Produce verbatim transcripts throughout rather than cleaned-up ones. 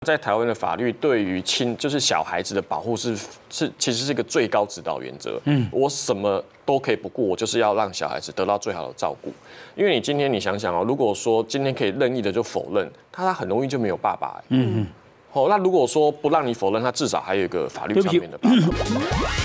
在台湾的法律对于亲就是小孩子的保护是是其实是一个最高指导原则。嗯，我什么都可以不顾，我就是要让小孩子得到最好的照顾。因为你今天你想想哦，如果说今天可以任意的就否认，他他很容易就没有爸爸。嗯嗯。哦，那如果说不让你否认，他至少还有一个法律上面的爸爸。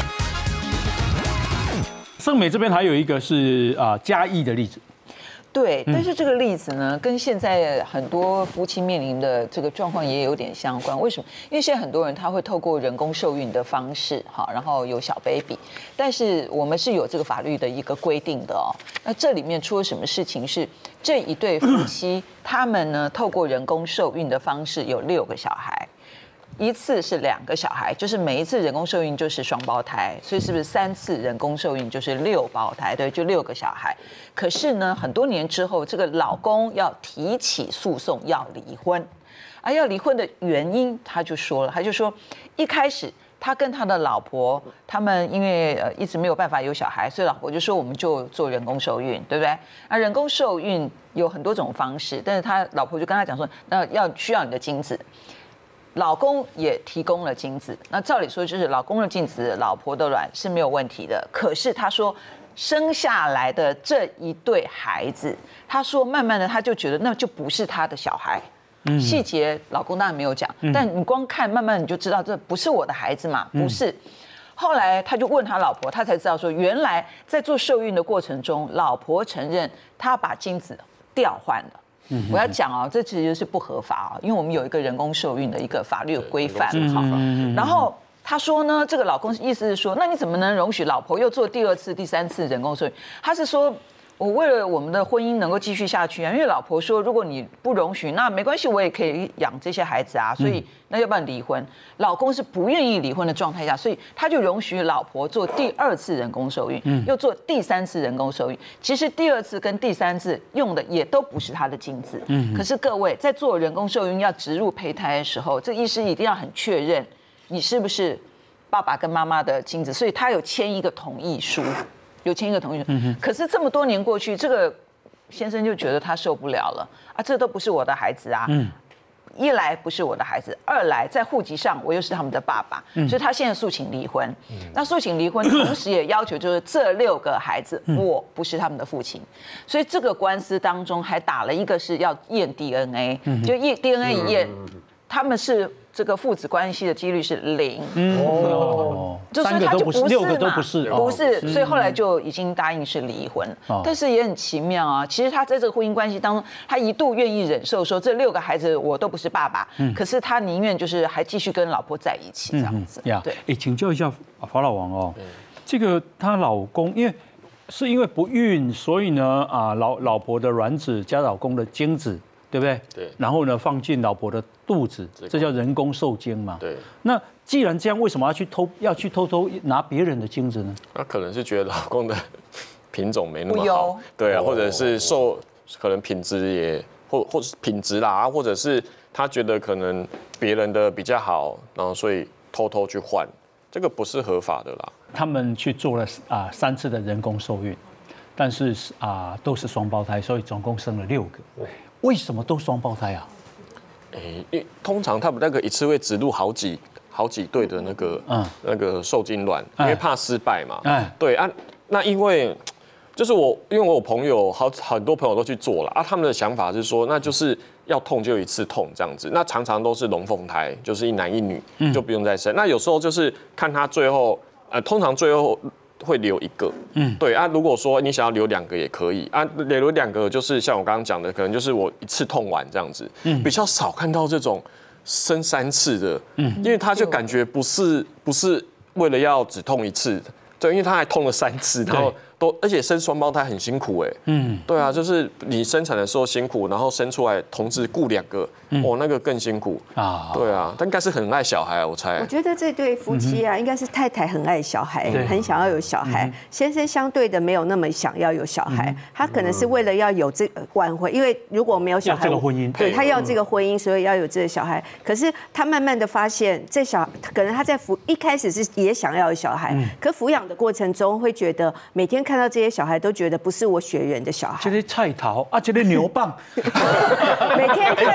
盛美这边还有一个是啊嘉义的例子。 对，但是这个例子呢，跟现在很多夫妻面临的这个状况也有点相关。为什么？因为现在很多人他会透过人工受孕的方式，哈，然后有小 baby， 但是我们是有这个法律的一个规定的哦。那这里面出了什么事情是这一对夫妻他们呢透过人工受孕的方式有六个小孩。一次是两个小孩，就是每一次人工受孕就是双胞胎，所以是不是三次人工受孕就是六胞胎？对，就六个小孩。可是呢，很多年之后，这个老公要提起诉讼要离婚，而要离婚的原因，他就说了，他就说一开始他跟他的老婆，他们因为呃一直没有办法有小孩，所以老婆就说我们就做人工受孕，对不对？那人工受孕有很多种方式，但是他老婆就跟他讲说，那要需要你的精子。老公也提供了精子，那照理说就是老公的精子，老婆的卵是没有问题的。可是他说生下来的这一对孩子，他说慢慢的他就觉得那就不是他的小孩。嗯，细节老公当然没有讲，但你光看慢慢你就知道这不是我的孩子嘛，不是。后来他就问他老婆，他才知道说原来在做受孕的过程中，老婆承认她把精子调换了。我要讲哦，这其实是不合法哦，因为我们有一个人工受孕的一个法律规范哈。然后他说呢，这个老公意思是说，那你怎么能容许老婆又做第二次、第三次人工受孕？他是说，我为了我们的婚姻能够继续下去啊，因为老婆说，如果你不容许，那没关系，我也可以养这些孩子啊，所以那要不然离婚？老公是不愿意离婚的状态下，所以他就容许老婆做第二次人工受孕，又做第三次人工受孕。其实第二次跟第三次用的也都不是他的精子，可是各位在做人工受孕要植入胚胎的时候，这医师一定要很确认你是不是爸爸跟妈妈的精子，所以他有签一个同意书。有签一个同意书，可是这么多年过去，这个先生就觉得他受不了了啊，这都不是我的孩子啊，嗯，一来不是我的孩子，二来在户籍上我又是他们的爸爸，嗯，所以他现在诉请离婚，嗯，那诉请离婚，同时也要求就是这六个孩子我不是他们的父亲，所以这个官司当中还打了一个是要验 D N A，嗯，就验 D N A 一验，他们是。这个父子关系的几率是零， 哦， 就是他就不是嘛， 六个都不是， 不是，所以后来就已经答应是离婚。但是也很奇妙啊，其实他在这个婚姻关系当中，他一度愿意忍受说这六个孩子我都不是爸爸，可是他宁愿就是还继续跟老婆在一起这样子。 对，哎，请教一下法老王哦，这个她老公因为是因为不孕，所以呢啊老老婆的卵子加老公的精子。对不对？ 对。 然后呢，放进老婆的肚子，这叫人工受精嘛。 对。 那既然这样，为什么要去偷要去偷偷拿别人的精子呢？ 那可能是觉得老公的品种没那么好，对啊，或者是受可能品质也或或是品质啦，或者是他觉得可能别人的比较好，然后所以偷偷去换，这个不是合法的啦。 他们去做了啊三次的人工受孕，但是啊都是双胞胎，所以总共生了六个。为什么都双胞胎啊？ 哎，因为通常他们那个一次会植入好几好几对的那个嗯那个受精卵，因为怕失败嘛。哎，对啊，那因为就是我因为我有朋友好很多朋友都去做了啊，他们的想法是说，那就是要痛就一次痛这样子。那常常都是龙凤胎，就是一男一女，就不用再生。那有时候就是看他最后呃，通常最后。会留一个，嗯，对啊。如果说你想要留两个也可以啊，留两个就是像我刚刚讲的，可能就是我一次痛完这样子，嗯，比较少看到这种生三次的，嗯，因为他就感觉不是不是为了要只痛一次，对，因为他还痛了三次，然后都而且生双胞胎很辛苦哎，嗯，对啊，就是你生产的时候辛苦，然后生出来同时顾两个，哦，那个更辛苦啊，对啊，但应该是很爱小孩啊，我猜。 我觉得这对夫妻啊，应该是太太很爱小孩，很想要有小孩，先生相对的没有那么想要有小孩，他可能是为了要有这个挽回，因为如果没有小孩， 这个婚姻， 对他要这个婚姻，所以要有这个小孩。可是他慢慢的发现，这小可能他在抚一开始是也想要有小孩，可抚养的过程中会觉得每天看到这些小孩都觉得不是我血缘的小孩， 这些菜桃啊，这些牛蒡， 每天看都觉得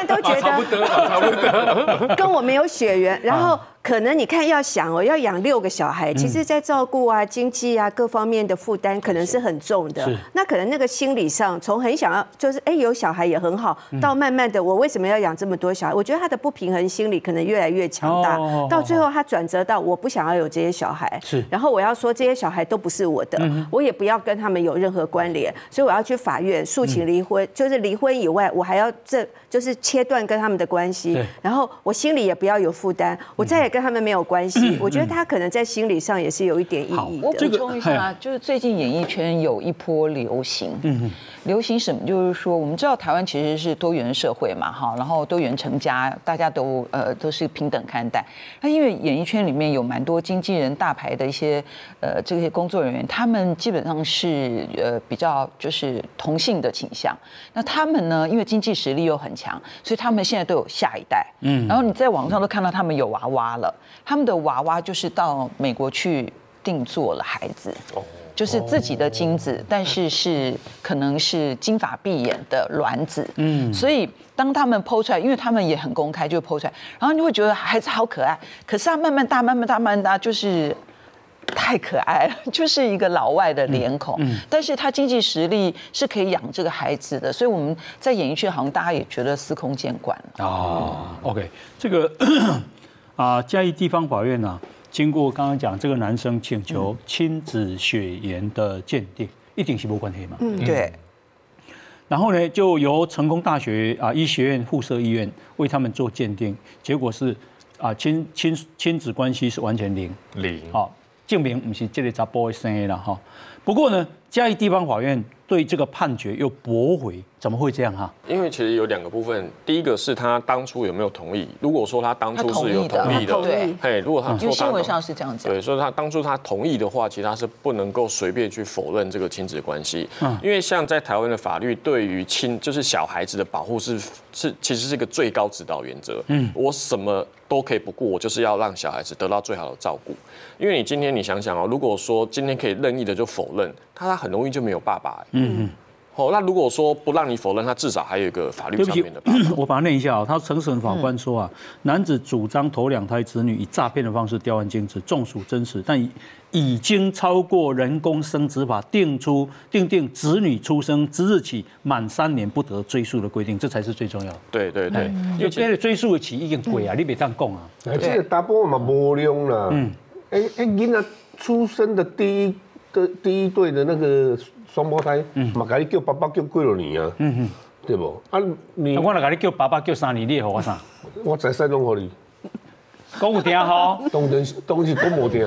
差不多嘛，差不多。 跟我没有血缘，然后可能你看要想哦，要养六个小孩，其实在照顾啊、经济啊各方面的负担可能是很重的。那可能那个心理上，从很想要就是哎有小孩也很好，到慢慢的我为什么要养这么多小孩？我觉得他的不平衡心理可能越来越强大，到最后他转折到我不想要有这些小孩，是，然后我要说这些小孩都不是我的，我也不要跟他们有任何关联，所以我要去法院诉请离婚，就是离婚以外，我还要这就是切断跟他们的关系，然后我心里也不要有负担，我再也跟他们没有关系。我觉得他可能在心理上也是有一点意义的。 我补充一下，就是最近演艺圈有一波流行，流行什么？就是说，我们知道台湾其实是多元社会嘛，哈，然后多元成家，大家都呃都是平等看待。那因为演艺圈里面有蛮多经纪人、大牌的一些呃这些工作人员，他们基本上是呃比较就是同性的倾向。那他们呢，因为经济实力又很强，所以他们现在都有下一代。嗯，然后你在网上都看到他们有娃娃了，他们的娃娃就是到美国去定做了孩子。哦。就是自己的精子，但是是可能是金发碧眼的卵子，嗯，所以当他们剖出来，因为他们也很公开，就剖出来，然后你会觉得孩子好可爱，可是他慢慢大，慢慢大，慢慢大，就是太可爱了，就是一个老外的脸孔，嗯，但是他经济实力是可以养这个孩子的，所以我们在演艺圈好像大家也觉得司空见惯了。 哦 ，OK， 这个啊，嘉义地方法院呢。经过刚刚讲，这个男生请求亲子血缘的鉴定，一定是没关系嘛？ 嗯，对。 然后呢，就由成功大学啊医学院附设医院为他们做鉴定，结果是啊亲亲亲子关系是完全零零， 好，证明不是这个查甫生的啦哈。不过呢，嘉义地方法院对这个判决又驳回，怎么会这样哈？ 因为其实有两个部分，第一个是他当初有没有同意。如果说他当初是有同意的， 对， 嘿，如果他因为新闻上是这样讲， 对，所以他当初他同意的话，其实他是不能够随便去否认这个亲子关系。嗯，因为像在台湾的法律，对于亲就是小孩子的保护是是其实是一个最高指导原则。嗯，我什么都可以不顾，我就是要让小孩子得到最好的照顾。因为你今天你想想哦，如果说今天可以任意的就否认，他他很容易就没有爸爸。嗯。哦，那如果说不让你否认，他至少还有一个法律上面的爸爸。 我把它念一下哦。他承审法官说啊，男子主张头两胎子女以诈骗的方式调换精子，纵属真实，但已经超过人工生殖法定出定定子女出生之日起满三年不得追溯的规定，这才是最重要的。 对对对， 因为这个追溯的期已经过啊，你别这样讲啊。 这个大部分嘛无量啦。嗯。哎哎，囡仔出生的第一的第一对的那个。双胞胎，嘛，甲你叫爸爸叫几多年啊？嗯哼，对不？啊，你我若甲你叫爸爸叫三年，你会给我啥？ 我在西拢给你。 讲有听吼？ 当然是当然是讲无听。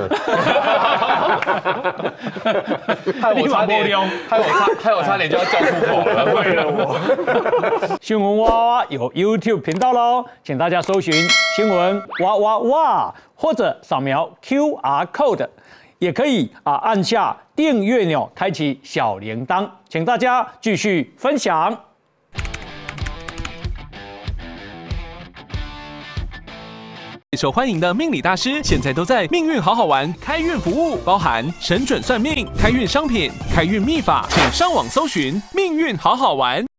害我差点，害我差，害我差点就要叫出口了，为了我。 新闻哇哇有 YouTube 频道喽，请大家搜寻新闻哇哇哇，或者扫描 Q R code。也可以啊，按下订阅钮，开启小铃铛，请大家继续分享。 受欢迎的命理大师，现在都在命运好好玩开运服务，包含神准算命、开运商品、开运秘法，请上网搜寻命运好好玩。